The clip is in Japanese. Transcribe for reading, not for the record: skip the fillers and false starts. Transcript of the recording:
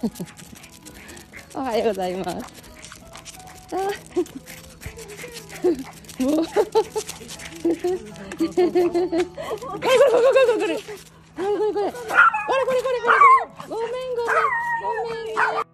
おはようございます。あもうこれこれこれこれこれこれこれこれこれこれこれこれごめんごめんごめん。